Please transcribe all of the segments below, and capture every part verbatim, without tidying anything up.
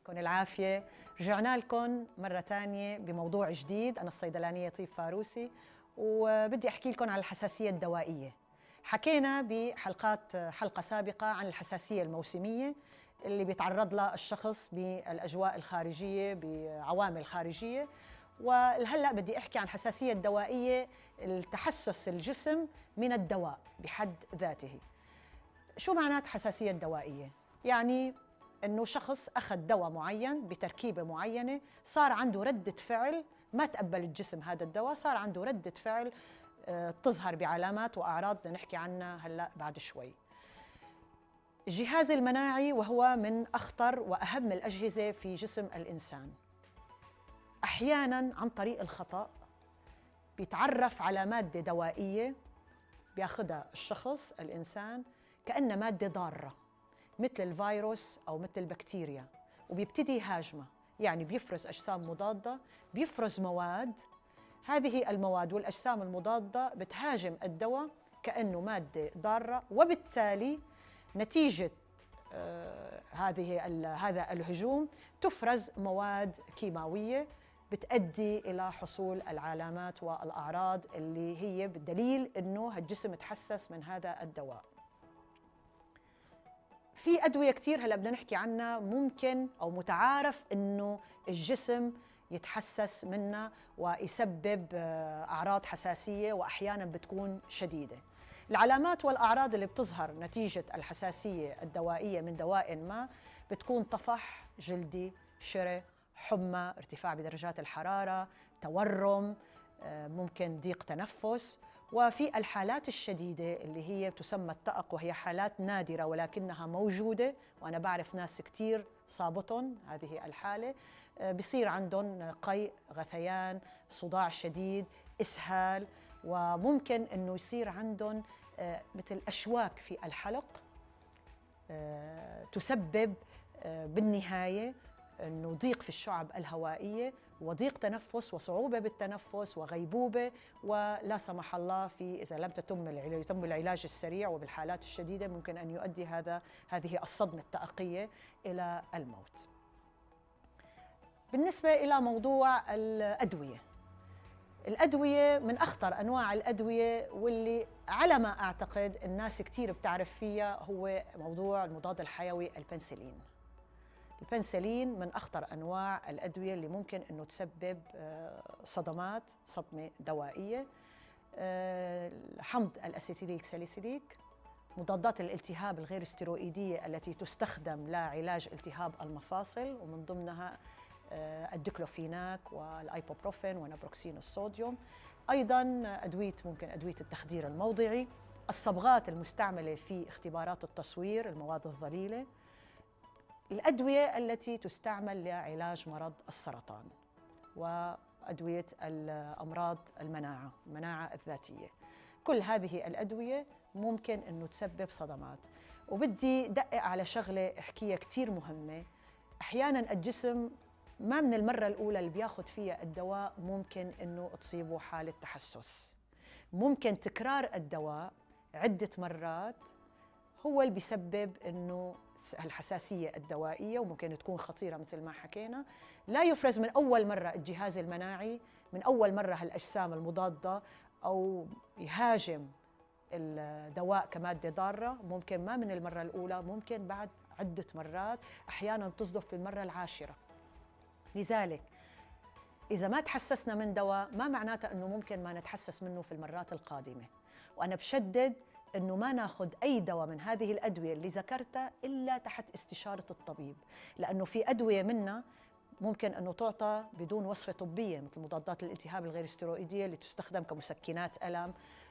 يعطيكم العافية. رجعنا لكم مرة تانية بموضوع جديد. أنا الصيدلانية طيب فاروسي، وبدي أحكي لكم عن الحساسية الدوائية. حكينا بحلقات حلقة سابقة عن الحساسية الموسمية اللي بيتعرض لها الشخص بالأجواء الخارجية بعوامل خارجية، وهلأ بدي أحكي عن الحساسية الدوائية، التحسس الجسم من الدواء بحد ذاته. شو معنات حساسية دوائية؟ يعني إنه شخص أخذ دواء معين بتركيبة معينة، صار عنده ردة فعل، ما تقبل الجسم هذا الدواء، صار عنده ردة فعل بتظهر بعلامات وأعراض بدنا نحكي عنها هلأ بعد شوي. الجهاز المناعي وهو من أخطر وأهم الأجهزة في جسم الإنسان. أحياناً عن طريق الخطأ بيتعرف على مادة دوائية بياخدها الشخص الإنسان كأنها مادة ضارة مثل الفيروس أو مثل البكتيريا، وبيبتدي يهاجمه، يعني بيفرز أجسام مضادة، بيفرز مواد، هذه المواد والأجسام المضادة بتهاجم الدواء كأنه مادة ضارة، وبالتالي نتيجة آه هذه هذا الهجوم تفرز مواد كيماوية بتؤدي إلى حصول العلامات والأعراض اللي هي بالدليل إنه الجسم تحسس من هذا الدواء. في أدوية كتير هلأ بدنا نحكي عنها ممكن أو متعارف إنه الجسم يتحسس منها ويسبب أعراض حساسية، وأحياناً بتكون شديدة. العلامات والأعراض اللي بتظهر نتيجة الحساسية الدوائية من دواء ما بتكون طفح جلدي، شري، حمى، ارتفاع بدرجات الحرارة، تورم، ممكن ضيق تنفس. وفي الحالات الشديدة اللي هي تسمى التأق، وهي حالات نادرة ولكنها موجودة، وأنا بعرف ناس كتير صابتهم هذه الحالة، بصير عندهم قيء، غثيان، صداع شديد، إسهال، وممكن أنه يصير عندهم مثل أشواك في الحلق تسبب بالنهاية أنه ضيق في الشعب الهوائية وضيق تنفس وصعوبة بالتنفس وغيبوبة، ولا سمح الله في إذا لم تتم يتم العلاج السريع وبالحالات الشديدة ممكن أن يؤدي هذا هذه الصدمة التأقية إلى الموت. بالنسبة إلى موضوع الأدوية، الأدوية من أخطر أنواع الأدوية واللي على ما أعتقد الناس كتير بتعرف فيها هو موضوع المضاد الحيوي البنسلين. البنسلين من أخطر أنواع الأدوية اللي ممكن أنه تسبب صدمات، صدمة دوائية. حمض الأسيتيليك ساليسيليك، مضادات الالتهاب الغير استيروئيدية التي تستخدم لعلاج التهاب المفاصل، ومن ضمنها الديكلوفيناك والأيبوبروفين ونابروكسين الصوديوم. أيضاً أدوية ممكن أدوية التخدير الموضعي، الصبغات المستعملة في اختبارات التصوير، المواد الظليلة، الأدوية التي تستعمل لعلاج مرض السرطان، وأدوية الأمراض المناعة، المناعة الذاتية. كل هذه الأدوية ممكن أنه تسبب صدمات. وبدي دقق على شغلة احكيها كتير مهمة. أحياناً الجسم ما من المرة الأولى اللي بياخد فيها الدواء ممكن أنه تصيبه حالة تحسس. ممكن تكرار الدواء عدة مرات هو اللي بيسبب أنه الحساسية الدوائية، وممكن تكون خطيرة مثل ما حكينا. لا يفرز من أول مرة الجهاز المناعي، من أول مرة هالأجسام المضادة، أو يهاجم الدواء كمادة ضارة، ممكن ما من المرة الأولى، ممكن بعد عدة مرات، أحياناً تصدف في المرة العاشرة. لذلك إذا ما تحسسنا من دواء ما معناته أنه ممكن ما نتحسس منه في المرات القادمة. وأنا بشدد أنه ما ناخذ أي دواء من هذه الأدوية اللي ذكرتها إلا تحت استشارة الطبيب، لأنه في أدوية منها ممكن أنه تعطى بدون وصفة طبية، مثل مضادات الالتهاب الغير استيروئيدية اللي تستخدم كمسكنات ألم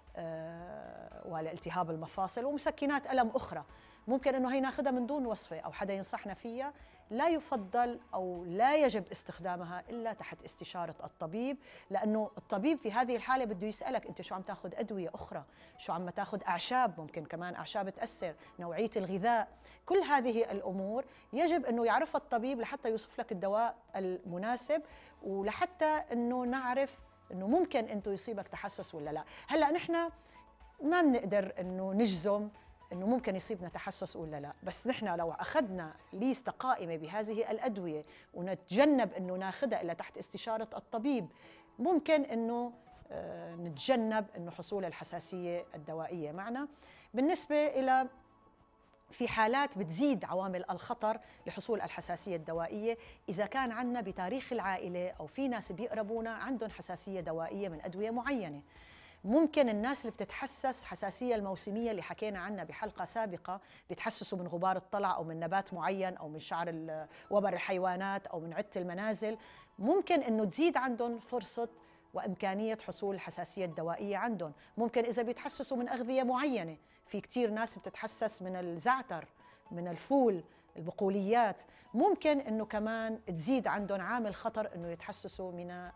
آه ولالتهاب المفاصل، ومسكنات ألم أخرى ممكن أنه هي ناخذها من دون وصفة أو حدا ينصحنا فيها. لا يفضل أو لا يجب استخدامها إلا تحت استشارة الطبيب، لأنه الطبيب في هذه الحالة بده يسألك أنت شو عم تاخذ أدوية أخرى، شو عم تاخذ أعشاب، ممكن كمان أعشاب تأثر، نوعية الغذاء، كل هذه الأمور يجب أنه يعرفها الطبيب لحتى يوصف لك الدواء المناسب، ولحتى أنه نعرف أنه ممكن أنه يصيبك تحسس ولا لا. هلأ نحن ما بنقدر أنه نجزم انه ممكن يصيبنا تحسس ولا لا، بس نحن لو اخذنا ليسته قائمه بهذه الادويه ونتجنب انه ناخذها الا تحت استشاره الطبيب، ممكن انه نتجنب انه حصول الحساسيه الدوائيه معنا. بالنسبه الى في حالات بتزيد عوامل الخطر لحصول الحساسية الدوائية، إذا كان عندنا بتاريخ العائلة أو في ناس بيقربونا عندهم حساسية دوائية من أدوية معينة. ممكن الناس اللي بتتحسس حساسية الموسمية اللي حكينا عنها بحلقة سابقة، بيتحسسوا من غبار الطلع أو من نبات معين أو من شعر وبر الحيوانات أو من عدة المنازل، ممكن إنه تزيد عندهم فرصة وإمكانية حصول الحساسية الدوائية عندهم. ممكن إذا بيتحسسوا من أغذية معينة، في كتير ناس بتتحسس من الزعتر، من الفول، البقوليات، ممكن إنه كمان تزيد عندهم عامل خطر إنه يتحسسوا من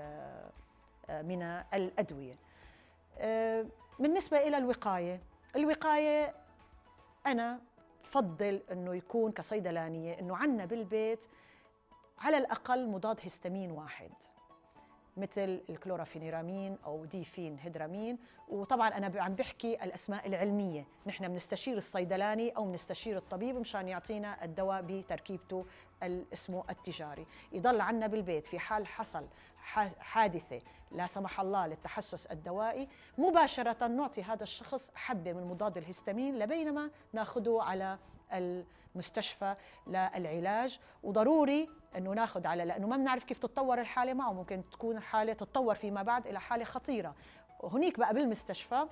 من الأدوية. بالنسبة إلى الوقاية، الوقاية أنا بفضل إنه يكون كصيدلانية إنه عنا بالبيت على الأقل مضاد هستامين واحد، مثل الكلورافينيرامين أو ديفين هيدرامين. وطبعا أنا عم بحكي الأسماء العلمية، نحن بنستشير الصيدلاني أو بنستشير الطبيب مشان يعطينا الدواء بتركيبته اسمه التجاري. يضل عنا بالبيت في حال حصل حادثة لا سمح الله للتحسس الدوائي، مباشرة نعطي هذا الشخص حبة من مضاد الهستامين لبينما ناخده على المستشفى للعلاج. وضروري انه ناخذ على، لانه ما بنعرف كيف تتطور الحاله معه، ممكن تكون حاله تتطور فيما بعد الى حاله خطيره. هنيك بقى بالمستشفى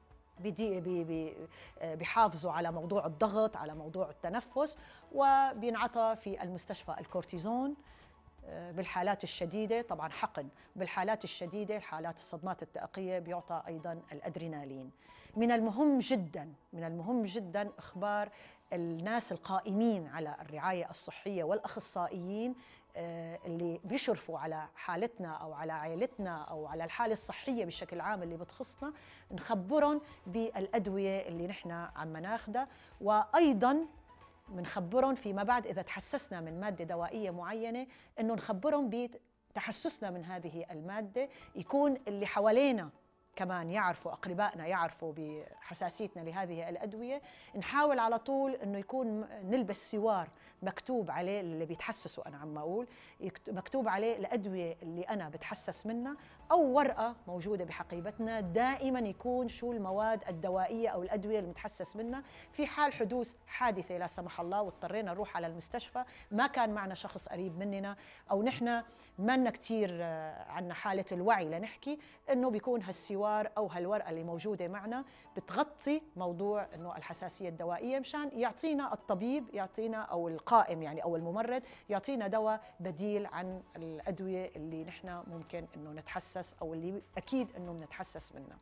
بدي بي بي بيحافظوا على موضوع الضغط، على موضوع التنفس، وبينعطى في المستشفى الكورتيزون بالحالات الشديدة، طبعا حقن. بالحالات الشديدة حالات الصدمات التأقية بيعطى أيضا الأدرينالين. من المهم جدا من المهم جدا إخبار الناس القائمين على الرعاية الصحية والأخصائيين اللي بيشرفوا على حالتنا أو على عائلتنا أو على الحالة الصحية بشكل عام اللي بتخصنا، نخبرهم بالأدوية اللي نحن عم ناخدها، وأيضا بنخبرهم فيما بعد إذا تحسسنا من مادة دوائية معينة إنه نخبرهم بتحسسنا من هذه المادة، يكون اللي حوالينا كمان يعرفوا، أقربائنا يعرفوا بحساسيتنا لهذه الأدوية. نحاول على طول إنه يكون نلبس سوار مكتوب عليه اللي بيتحسسوا، أنا عم أقول مكتوب عليه الأدوية اللي أنا بتحسس منها، أو ورقة موجودة بحقيبتنا دائما يكون شو المواد الدوائية أو الأدوية اللي متحسس منها. في حال حدوث حادثة لا سمح الله واضطرينا نروح على المستشفى، ما كان معنا شخص قريب مننا أو نحن ما كتير عنا حالة الوعي لنحكي، إنه بيكون هالسوار أو هالورقة اللي موجودة معنا بتغطي موضوع إنه الحساسية الدوائية، مشان يعطينا الطبيب يعطينا أو القائم يعني أو الممرض يعطينا دواء بديل عن الأدوية اللي نحن ممكن إنه نتحسس أو اللي أكيد إنه بنتحسس منها.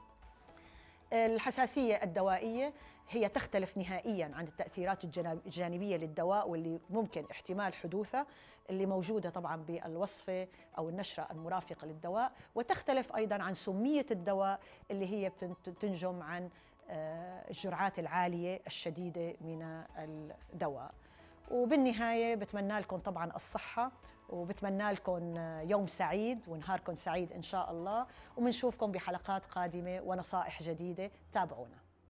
الحساسية الدوائية هي تختلف نهائياً عن التأثيرات الجانبية للدواء واللي ممكن احتمال حدوثها، اللي موجودة طبعاً بالوصفة أو النشرة المرافقة للدواء، وتختلف أيضاً عن سمية الدواء اللي هي بتنجم عن الجرعات العالية الشديدة من الدواء. وبالنهاية بتمنى لكم طبعاً الصحة، وبتمنى لكم يوم سعيد ونهاركم سعيد إن شاء الله، ومنشوفكم بحلقات قادمة ونصائح جديدة. تابعونا.